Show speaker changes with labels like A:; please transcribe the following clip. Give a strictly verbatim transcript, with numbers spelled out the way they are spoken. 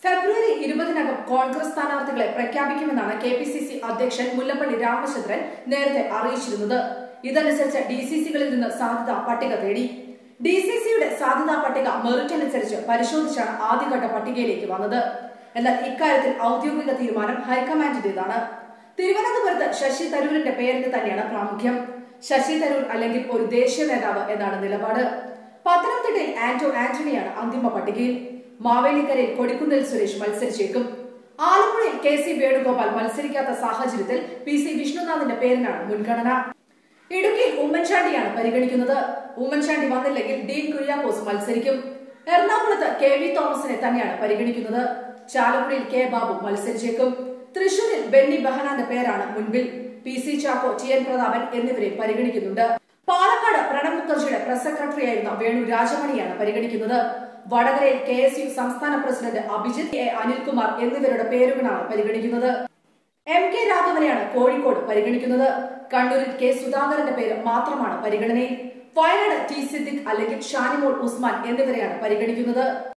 A: ഫെബ്രുവരി ഇരുപതിനകം കോൺഗ്രസ് സ്ഥാനാർത്ഥികളെ പ്രഖ്യാപിക്കുമെന്നാണ് കെ പി സി സി അധ്യക്ഷൻ മുല്ലപ്പള്ളി രാമചന്ദ്രൻ നേരത്തെ അറിയിച്ചിരുന്നത്. ഇതനുസരിച്ച് ഡി സി സികളിൽ നിന്ന് സാധ്യതാ പട്ടിക തേടി. ഡി സി സിയുടെ സാധ്യതാ പട്ടിക മെറിറ്റ് അനുസരിച്ച് പരിശോധിച്ചാണ് ആദ്യഘട്ട പട്ടികയിലേക്ക് വന്നത്. എന്നാൽ ഇക്കാര്യത്തിൽ ഔദ്യോഗിക തീരുമാനം ഹൈക്കമാൻഡിന്റേതാണ്. തിരുവനന്തപുരത്ത് ശശി തരൂരിന്റെ പേരിന് തന്നെയാണ് പ്രാമുഖ്യം. ശശി തരൂർ അല്ലെങ്കിൽ ഒരു ദേശീയ നേതാവ് എന്നാണ് നിലപാട്. പത്തനംതിട്ടയിൽ ആന്റോ ആന്റണിയാണ് അന്തിമ പട്ടികയിൽ. മാവേലിക്കരയിൽ കൊടിക്കുന്നിൽ സുരേഷ് മത്സരിച്ചേക്കും. ആലപ്പുഴയിൽ കെ സി വേണുഗോപാൽ മത്സരിക്കാത്ത സാഹചര്യത്തിൽ പി സി വിഷ്ണുനാഥിന്റെ പേരിനാണ് മുൻഗണന. ഇടുക്കിയിൽ ഉമ്മൻചാണ്ടിയാണ് പരിഗണിക്കുന്നത്. ഉമ്മൻചാണ്ടി വന്നില്ലെങ്കിൽ ഡീൻ കുര്യാക്കോസ് മത്സരിക്കും. എറണാകുളത്ത് കെ വി തോമസിനെ തന്നെയാണ് പരിഗണിക്കുന്നത്. ചാലക്കുടിയിൽ കെ ബാബു മത്സരിച്ചേക്കും. തൃശൂരിൽ ബെന്നി ബെഹനാന്റെ പേരാണ് മുൻപിൽ. P C Chacko, T N Prathapan എന്നിവരെ പരിഗണിക്കുന്നുണ്ട്. പാലക്കാട് പ്രണബ് മുഖർജിയുടെ പ്രസ് സെക്രട്ടറിയായിരുന്ന വേണു രാജമണിയാണ് പരിഗണിക്കുന്നത്. വടകരയിൽ കെ എസ് യു സംസ്ഥാന പ്രസിഡന്റ് അഭിജിത്ത് എ അനിൽകുമാർ എന്നിവരുടെ പേരുകളാണ് പരിഗണിക്കുന്നത്. എം കെ രാഘവനെയാണ് കോഴിക്കോട് പരിഗണിക്കുന്നത്. കണ്ണൂരിൽ കെ സുധാകരന്റെ പേര് മാത്രമാണ് പരിഗണനയിൽ. വയനാട് ടി സിദ്ദിഖ് അല്ലെങ്കിൽ ഷാനിമോൾ ഉസ്മാൻ എന്നിവരെയാണ് പരിഗണിക്കുന്നത്.